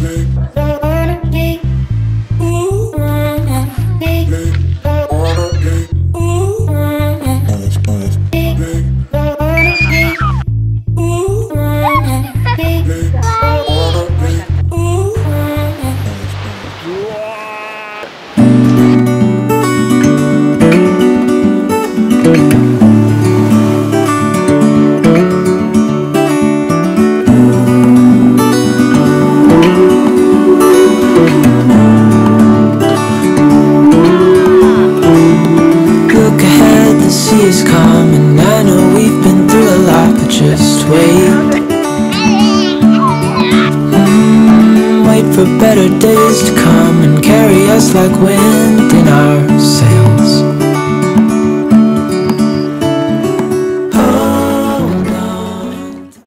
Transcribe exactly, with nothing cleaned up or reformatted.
Is coming. I know we've been through a lot, but just wait. mm, Wait for better days to come and carry us like wind in our sails.